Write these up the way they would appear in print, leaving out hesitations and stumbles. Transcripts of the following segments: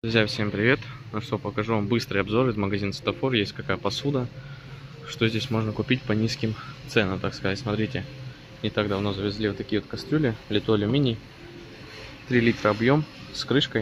Друзья, всем привет! Ну что, покажу вам быстрый обзор из магазина Светофор. Есть какая посуда, что здесь можно купить по низким ценам, так сказать. Смотрите, не так давно завезли вот такие вот кастрюли, литой алюминий, 3 литра объем с крышкой.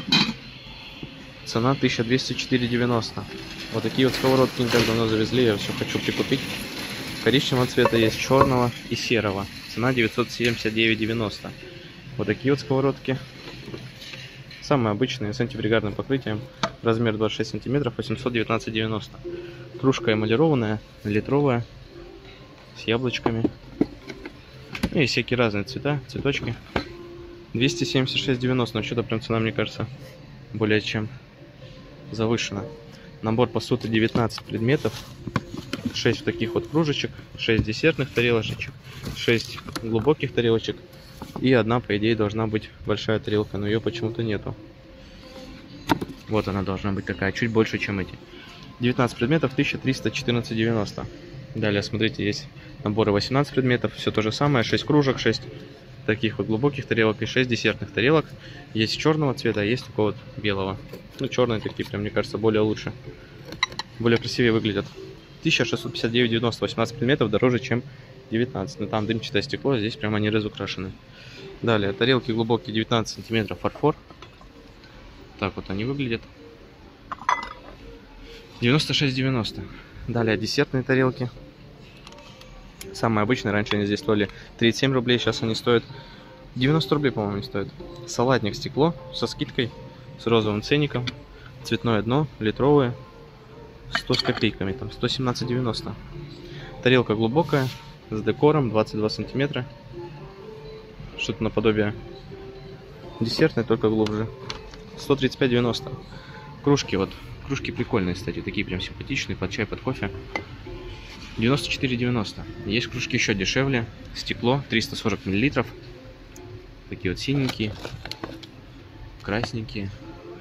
Цена 1204,90. Вот такие вот сковородки не так давно завезли, я все хочу прикупить. Коричневого цвета есть, черного и серого. Цена 979,90. Вот такие вот сковородки. Самые обычные, с антипригарным покрытием, размер 26 сантиметров, 819,90. Кружка эмалированная, литровая, с яблочками. И всякие разные цвета, цветочки. 276,90, но что-то прям цена, мне кажется, более чем завышена. Набор посуды 19 предметов, 6 таких вот кружечек, 6 десертных тарелочек, 6 глубоких тарелочек. И одна, по идее, должна быть большая тарелка, но ее почему-то нету. Вот она должна быть такая, чуть больше, чем эти. 19 предметов, 1314,90. Далее, смотрите, есть наборы 18 предметов, все то же самое, 6 кружек, 6 таких вот глубоких тарелок и 6 десертных тарелок. Есть черного цвета, а есть такого вот белого. Ну, черные такие, прям, мне кажется, более лучше. Более красивее выглядят. 1659,90, 18 предметов дороже, чем 19. Но там дымчатое стекло, здесь прямо они разукрашены. Далее, тарелки глубокие 19 сантиметров, фарфор. Так вот они выглядят. 96,90. Далее, десертные тарелки. Самые обычные, раньше они здесь стоили 37 рублей, сейчас они стоят 90 рублей, по-моему, не стоят. Салатник стекло со скидкой, с розовым ценником. Цветное дно, литровое, 100 с копейками, там 117,90. Тарелка глубокая, с декором, 22 сантиметра. Что-то наподобие десертной, только глубже. 135,90. Кружки, вот, кружки прикольные, кстати, такие прям симпатичные, под чай, под кофе. 94,90. Есть кружки еще дешевле. Стекло, 340 мл. Такие вот синенькие, красненькие.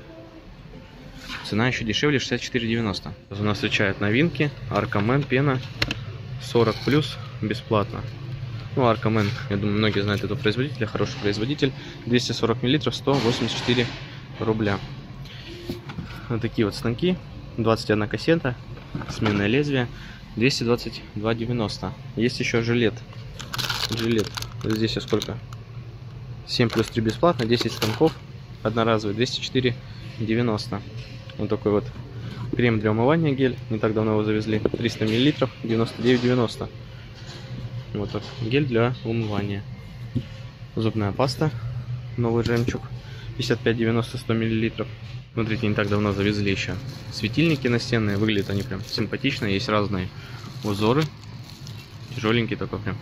Цена еще дешевле, 64,90. У нас встречают новинки. Аркамен, пена, 40+, бесплатно. Ну, Аркамен, я думаю, многие знают этого производителя, хороший производитель. 240 мл, 184 рубля. Вот такие вот станки. 21 кассета, сменное лезвие, 222,90. Есть еще жилет. Жилет. Вот здесь сколько? 7 плюс 3 бесплатно, 10 станков одноразовый, 204,90. Вот такой вот крем для умывания гель. Не так давно его завезли. 300 мл, 99,90. Вот так. Гель для умывания. Зубная паста. Новый жемчуг. 55,90, 100 мл. Смотрите, не так давно завезли еще светильники настенные. Выглядят они прям симпатично. Есть разные узоры. Тяжеленький такой прям.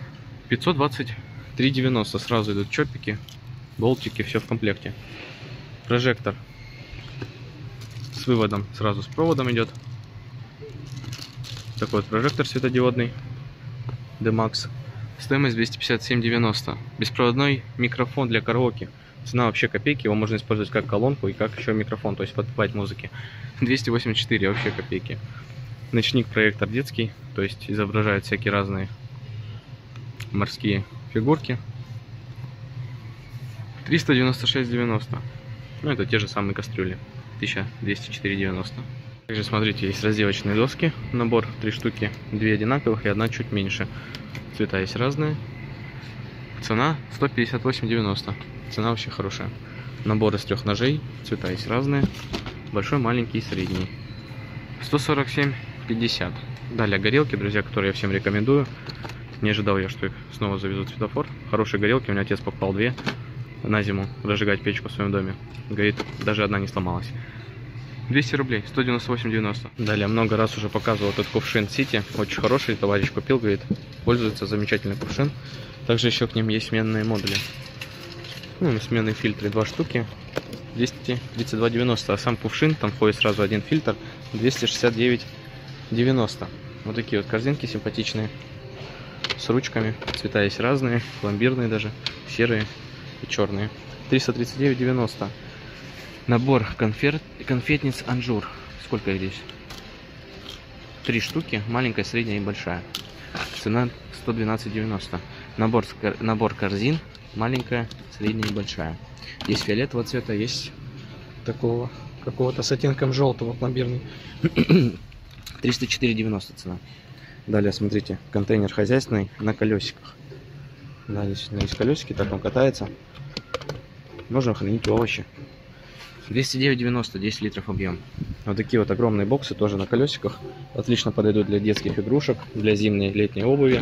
523,90. Сразу идут чопики, болтики, все в комплекте. Прожектор с выводом, сразу с проводом идет. Такой вот прожектор светодиодный D-Max. Стоимость 257,90. Беспроводной микрофон для караоке. Цена вообще копейки. Его можно использовать как колонку и как еще микрофон, то есть подпевать музыки. 284, вообще копейки. Ночник-проектор детский, то есть изображает всякие разные морские фигурки. 396,90. Ну, это те же самые кастрюли. 1204,90. Также, смотрите, есть разделочные доски. Набор 3 штуки. 2 одинаковых и одна чуть меньше. Цвета есть разные. Цена 158,90. Цена вообще хорошая. Набор из 3 ножей. Цвета есть разные. Большой, маленький и средний. 147,50. Далее горелки, друзья, которые я всем рекомендую. Не ожидал я, что их снова завезут в Светофор. Хорошие горелки. У меня отец покупал 2 на зиму разжигать печку в своем доме. Говорит, даже одна не сломалась. 200 рублей, 198,90. Далее, много раз уже показывал этот кувшин Сити. Очень хороший, товарищ купил, говорит, пользуется, замечательный кувшин. Также еще к ним есть сменные модули. Ну, сменные фильтры, 2 штуки, 232,90. А сам кувшин, там входит сразу один фильтр, 269,90. Вот такие вот корзинки симпатичные, с ручками. Цвета есть разные, пломбирные даже, серые и черные. 339,90. Набор конфетниц Анжур. Сколько их здесь? 3 штуки, маленькая, средняя и большая. Цена 112,90. Набор корзин, маленькая, средняя и большая. Есть фиолетового цвета, есть такого какого-то с оттенком желтого, пломбирный. 304,90 цена. Далее, смотрите, контейнер хозяйственный на колесиках. Да, действительно есть колесики, так он катается. Можно хранить овощи. 209,90, 10 литров объем. Вот такие вот огромные боксы, тоже на колесиках. Отлично подойдут для детских игрушек, для зимней и летней обуви.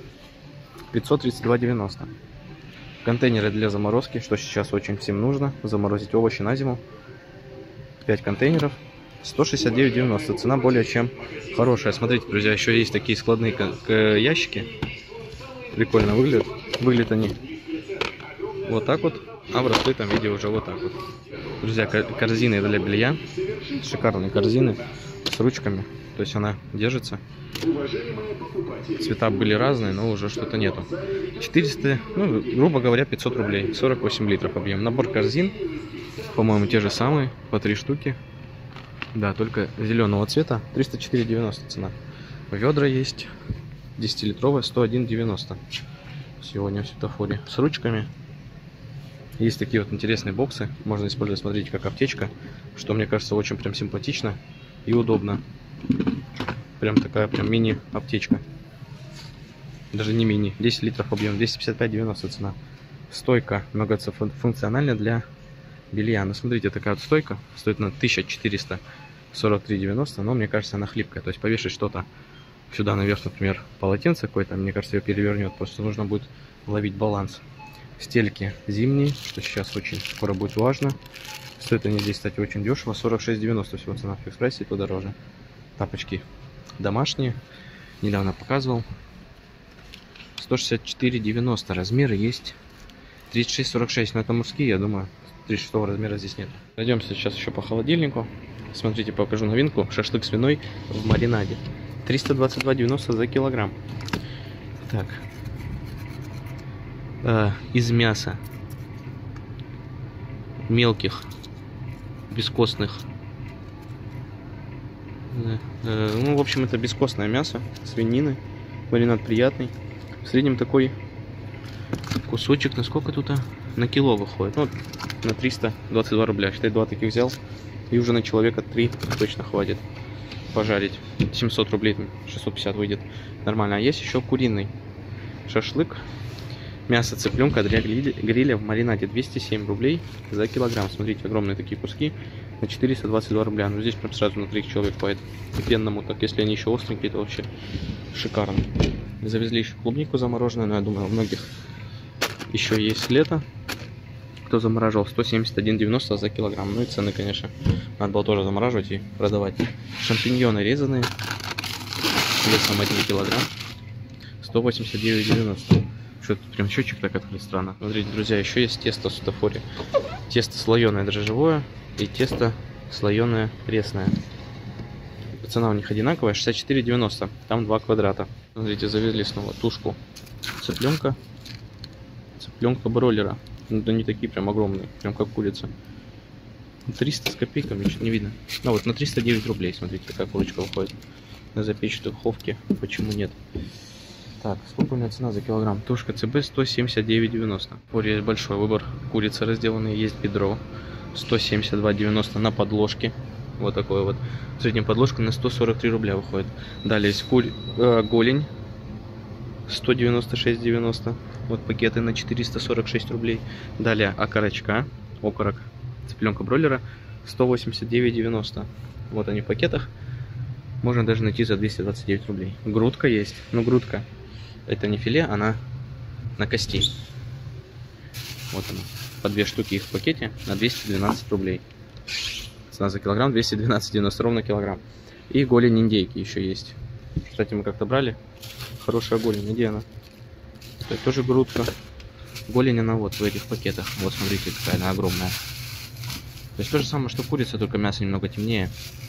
532,90. Контейнеры для заморозки, что сейчас очень всем нужно. Заморозить овощи на зиму. 5 контейнеров. 169,90. Цена более чем хорошая. Смотрите, друзья, еще есть такие складные ящики. Прикольно выглядят. Выглядят они вот так вот, а в раскрытом виде уже вот так вот. Друзья, корзины для белья. Шикарные корзины с ручками. То есть она держится. Цвета были разные, но уже что-то нету. 400, ну, грубо говоря, 500 рублей. 48 литров объем. Набор корзин, по-моему, те же самые, по 3 штуки. Да, только зеленого цвета. 304,90 цена. Ведра есть. 10-литровая, 101,90. Сегодня в светофоре. С ручками. Есть такие вот интересные боксы. Можно использовать, смотрите, как аптечка. Что, мне кажется, очень прям симпатично и удобно. Прям такая прям мини-аптечка. Даже не мини. 10 литров объем. 255,90 цена. Стойка многофункциональная для белья. Ну, смотрите, такая вот стойка. Стоит на 1443,90. Но, мне кажется, она хлипкая. То есть повешать что-то сюда наверх, например, полотенце какое-то, мне кажется, ее перевернет. Просто нужно будет ловить баланс. Стельки зимние, что сейчас очень скоро будет важно. Стоят они здесь, кстати, очень дешево. 46,90 всего цена в Фикс-прайсе, то дороже. Тапочки домашние. Недавно показывал. 164,90. Размеры есть 36-46. Но это мужские, я думаю. 36 размера здесь нет. Пройдемся сейчас еще по холодильнику. Смотрите, покажу новинку. Шашлык свиной в маринаде. 322,90 за килограмм. Так. Из мяса мелких, бескостных. Ну, в общем, это бескостное мясо свинины. Маринад приятный. В среднем такой кусочек, на сколько тут? На кило выходит. Ну, на 322 рубля. Считай, 2 таких взял. И уже на человека 3 точно хватит пожарить. 700 рублей, 650 выйдет. Нормально. А есть еще куриный шашлык. Мясо цыпленка для гриля в маринаде. 207 рублей за килограмм. Смотрите, огромные такие куски. На 422 рубля. Ну, здесь прям сразу на 3 человек хватит. Пенному, так если они еще остренькие, то вообще шикарно. Завезли еще клубнику замороженную. Но я думаю, у многих еще есть лето. Кто замораживал, 171,90 за килограмм. Ну и цены, конечно, надо было тоже замораживать и продавать. Шампиньоны резаные, весом 1 килограмм, 189,90. Что-то прям счетчик так открыть, странно. Смотрите, друзья, еще есть тесто в светофоре. Тесто слоеное дрожжевое и тесто слоеное пресное. Цена у них одинаковая, 64,90. Там 2 квадрата. Смотрите, завезли снова тушку цыпленка. Цыпленка бройлера. Ну, да не такие прям огромные, прям как курица. 300 с копейками, чуть не видно. Ну вот, на 309 рублей, смотрите, какая курочка выходит. На запечь в духовке, почему нет? Так, сколько у меня цена за килограмм? Тушка ЦБ 179,90. Есть большой выбор. Курица разделанная, есть бедро. 172,90 на подложке. Вот такой вот. В среднем подложка на 143 рубля выходит. Далее есть голень. 196,90. Вот пакеты на 446 рублей. Далее окорочка. Окорок. Цыпленка бройлера. 189,90. Вот они в пакетах. Можно даже найти за 229 рублей. Грудка есть. Но грудка. Это не филе, она на кости. Вот она. По 2 штуки их в пакете на 212 рублей. Цена за килограмм 212,90, ровно килограмм. И голень индейки еще есть. Кстати, мы как-то брали. Хорошая голень. Где она? Это тоже грудка. Голень она вот в этих пакетах. Вот смотрите, какая она огромная. То есть то же самое, что курица, только мясо немного темнее.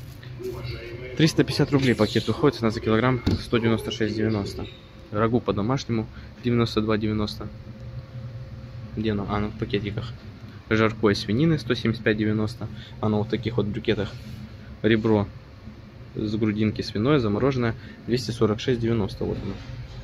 350 рублей пакет выходит, цена за килограмм 196,90. Рагу по-домашнему 92,90. Где оно? А, ну в пакетиках. Жаркое из свинины 175,90. Оно вот в таких вот брикетах. Ребро с грудинки свиное, замороженное 246,90. Вот оно.